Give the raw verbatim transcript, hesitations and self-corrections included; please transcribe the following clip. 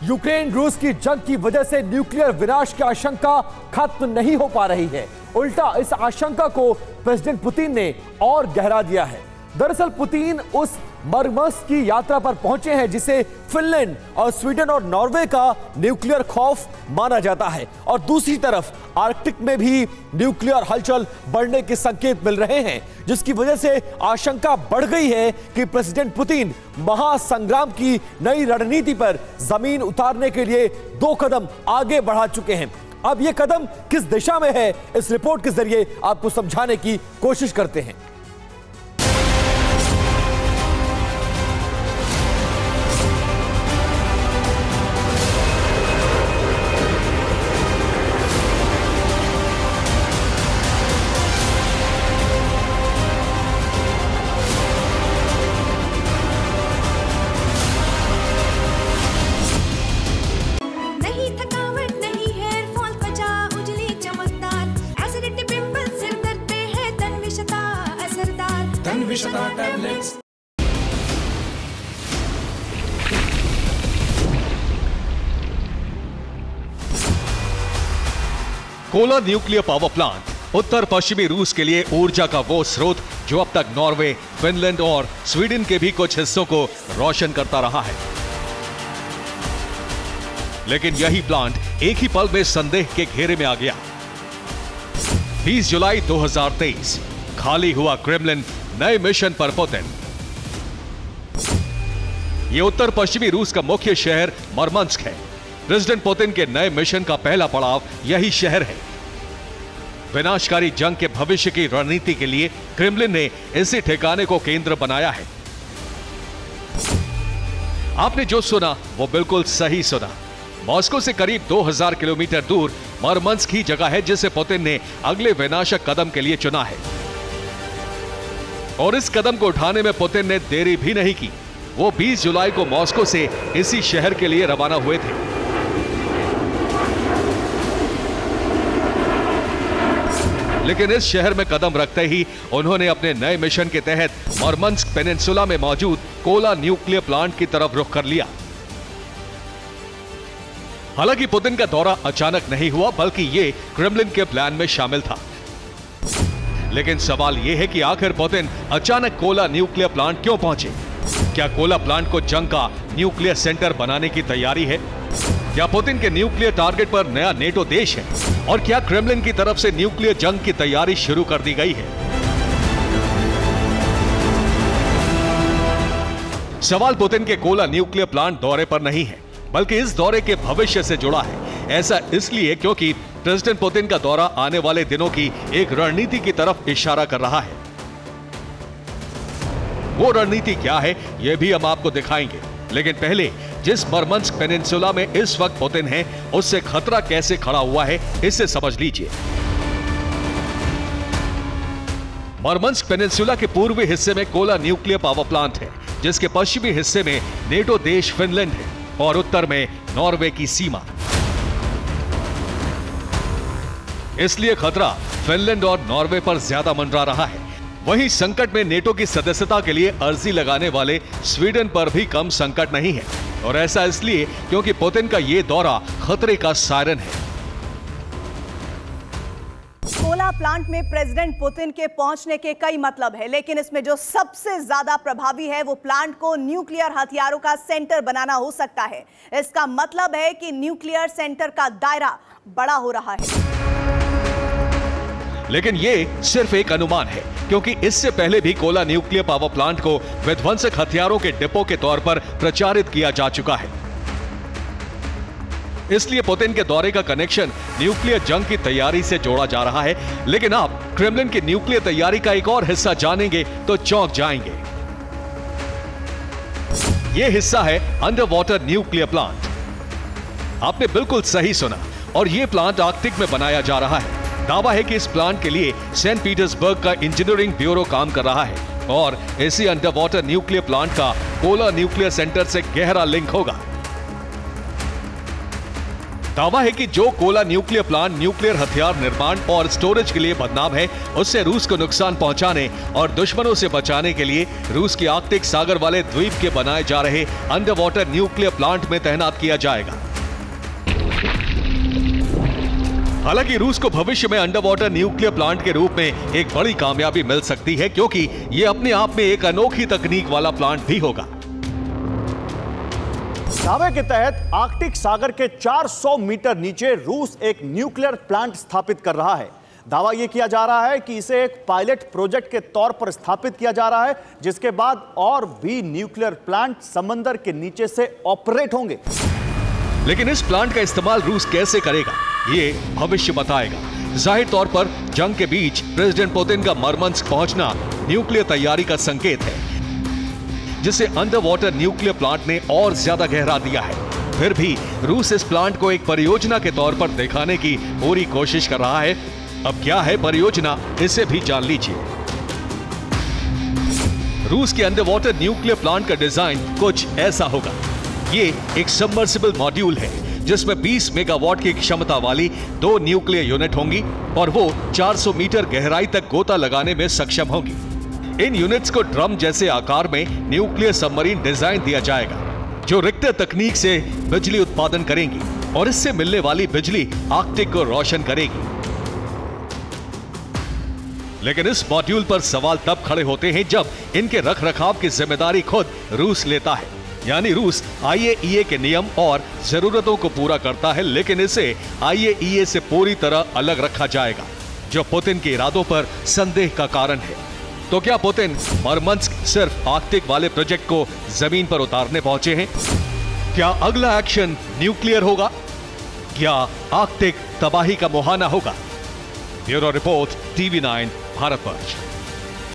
Ukraine रूस की जंग की वजह से न्यूक्लियर विनाश की आशंका खत्म नहीं हो पा रही है। उल्टा इस आशंका को प्रेसिडेंट पुतिन ने और गहरा दिया है। दरअसल पुतिन उस मरमस्क की यात्रा पर पहुंचे हैं जिसे फिनलैंड और स्वीडन और नॉर्वे का न्यूक्लियर खौफ माना जाता है, और दूसरी तरफ आर्कटिक में भी न्यूक्लियर हलचल बढ़ने के संकेत मिल रहे हैं, जिसकी वजह से आशंका बढ़ गई है कि प्रेसिडेंट पुतिन महासंग्राम की नई रणनीति पर जमीन उतारने के लिए दो कदम आगे बढ़ा चुके हैं। अब यह कदम किस दिशा में है, इस रिपोर्ट के जरिए आपको समझाने की कोशिश करते हैं। कोला न्यूक्लियर पावर प्लांट उत्तर पश्चिमी रूस के लिए ऊर्जा का वो स्रोत जो अब तक नॉर्वे, फिनलैंड और स्वीडन के भी कुछ हिस्सों को रोशन करता रहा है। लेकिन यही प्लांट एक ही पल में संदेह के घेरे में आ गया। बीस जुलाई दो हज़ार तेईस, खाली हुआ क्रेमलिन, नए मिशन पर पुतिन। यह उत्तर पश्चिमी रूस का मुख्य शहर मरमंस्क है। प्रेसिडेंट पुतिन के नए मिशन का पहला पड़ाव यही शहर है। विनाशकारी जंग के भविष्य की रणनीति के लिए क्रेमलिन ने इसी ठिकाने को केंद्र बनाया है। आपने जो सुना वो बिल्कुल सही सुना। मॉस्को से करीब दो हज़ार किलोमीटर दूर मरमंस्क ही जगह है जिसे पुतिन ने अगले विनाशक कदम के लिए चुना है। और इस कदम को उठाने में पुतिन ने देरी भी नहीं की। वो बीस जुलाई को मॉस्को से इसी शहर के लिए रवाना हुए थे। लेकिन इस शहर में कदम रखते ही उन्होंने अपने नए मिशन के तहत मरमंस्क पेनिनसुला में मौजूद कोला न्यूक्लियर प्लांट की तरफ रुख कर लिया। हालांकि पुतिन का दौरा अचानक नहीं हुआ, बल्कि यह क्रेमलिन के प्लान में शामिल था। लेकिन सवाल यह है कि आखिर पुतिन अचानक कोला न्यूक्लियर प्लांट क्यों पहुंचे? क्या कोला प्लांट को जंग का न्यूक्लियर सेंटर बनाने की तैयारी है? क्या पुतिन के न्यूक्लियर टारगेट पर नया नेटो देश है? और क्या क्रेमलिन की तरफ से न्यूक्लियर जंग की तैयारी शुरू कर दी गई है? सवाल पुतिन के कोला न्यूक्लियर प्लांट दौरे पर नहीं है, बल्कि इस दौरे के भविष्य से जुड़ा है। ऐसा इसलिए क्योंकि प्रेसिडेंट पुतिन का दौरा आने वाले दिनों की एक रणनीति की तरफ इशारा कर रहा है। वो रणनीति क्या है, यह भी हम आपको दिखाएंगे। लेकिन पहले जिस मरमंस्क पेनिनसुला में इस वक्त पुतिन है, उससे खतरा कैसे खड़ा हुआ है, इसे समझ लीजिए। मरमंस्क पेनिनसुला के पूर्वी हिस्से में कोला न्यूक्लियर पावर प्लांट है, जिसके पश्चिमी हिस्से में नेटो देश फिनलैंड है और उत्तर में नॉर्वे की सीमा। इसलिए खतरा फिनलैंड और नॉर्वे पर ज्यादा मंडरा रहा है। वहीं संकट में नेटो की सदस्यता के लिए अर्जी लगाने वाले स्वीडन पर भी कम संकट नहीं है, और ऐसा इसलिए क्योंकि पुतिन का यह दौरा खतरे का सायरन है। कोला प्लांट में प्रेसिडेंट पुतिन के पहुंचने के कई मतलब है, लेकिन इसमें जो सबसे ज्यादा प्रभावी है वो प्लांट को न्यूक्लियर हथियारों का सेंटर बनाना हो सकता है। इसका मतलब है कि न्यूक्लियर सेंटर का दायरा बड़ा हो रहा है। लेकिन यह सिर्फ एक अनुमान है, क्योंकि इससे पहले भी कोला न्यूक्लियर पावर प्लांट को विध्वंसक हथियारों के डिपो के तौर पर प्रचारित किया जा चुका है। इसलिए पुतिन के दौरे का कनेक्शन न्यूक्लियर जंग की तैयारी से जोड़ा जा रहा है। लेकिन आप क्रेमलिन की न्यूक्लियर तैयारी का एक और हिस्सा जानेंगे तो चौंक जाएंगे। यह हिस्सा है अंडर वाटर न्यूक्लियर प्लांट। आपने बिल्कुल सही सुना, और यह प्लांट आर्कटिक में बनाया जा रहा है। दावा है कि इस प्लांट के लिए सेंट पीटर्सबर्ग का इंजीनियरिंग ब्यूरो काम कर रहा है, और इसी अंडर वाटर न्यूक्लियर प्लांट का कोला न्यूक्लियर सेंटर से गहरा लिंक होगा। दावा है कि जो कोला न्यूक्लियर प्लांट न्यूक्लियर हथियार निर्माण और स्टोरेज के लिए बदनाम है, उससे रूस को नुकसान पहुंचाने और दुश्मनों से बचाने के लिए रूस के आर्कटिक सागर वाले द्वीप के बनाए जा रहे अंडर वाटर न्यूक्लियर प्लांट में तैनात किया जाएगा। हालांकि रूस को भविष्य में अंडर वाटर न्यूक्लियर प्लांट के रूप में एक बड़ी कामयाबी मिल सकती है, क्योंकि यह अपने आप में एक अनोखी तकनीक वाला प्लांट भी होगा। दावे के तहत आर्कटिक सागर के चार सौ मीटर नीचे रूस एक न्यूक्लियर प्लांट स्थापित कर रहा है। दावा यह किया जा रहा है कि इसे एक पायलट प्रोजेक्ट के तौर पर स्थापित किया जा रहा है, जिसके बाद और भी न्यूक्लियर प्लांट समंदर के नीचे से ऑपरेट होंगे। लेकिन इस प्लांट का इस्तेमाल रूस कैसे करेगा, ये भविष्य बताएगा। जाहिर तौर पर जंग के बीच प्रेसिडेंट पुतिन का मरमंस्क पहुंचना न्यूक्लियर तैयारी का संकेत है, जिसे अंडर वाटर न्यूक्लियर प्लांट ने और ज्यादा गहरा दिया है। फिर भी रूस इस प्लांट को एक परियोजना के तौर पर दिखाने की पूरी कोशिश कर रहा है। अब क्या है परियोजना, इसे भी जान लीजिए। रूस के अंडर वाटर न्यूक्लियर प्लांट का डिजाइन कुछ ऐसा होगा। ये एक सबमर्सिबल मॉड्यूल है जिसमें बीस मेगावाट की क्षमता वाली दो न्यूक्लियर यूनिट होंगी और वो चार सौ मीटर गहराई तक गोता लगाने में सक्षम होंगी। इन यूनिट्स को ड्रम जैसे आकार में न्यूक्लियर सबमरीन डिजाइन दिया जाएगा, जो रिक्टर तकनीक से बिजली उत्पादन करेंगी और इससे मिलने वाली बिजली आर्कटिक को रोशन करेगी। लेकिन इस मॉड्यूल पर सवाल तब खड़े होते हैं जब इनके रखरखाव की जिम्मेदारी खुद रूस लेता है। यानी रूस आई ए ई ए के नियम और जरूरतों को पूरा करता है, लेकिन इसे आई ए ई ए से पूरी तरह अलग रखा जाएगा, जो पुतिन के इरादों पर संदेह का कारण है। तो क्या पुतिन मरमंस्क सिर्फ आर्कटिक वाले प्रोजेक्ट को जमीन पर उतारने पहुंचे हैं? क्या अगला एक्शन न्यूक्लियर होगा या आर्कटिक तबाही का मुहाना होगा? Bureau report, TV nine, Bharatvarsh.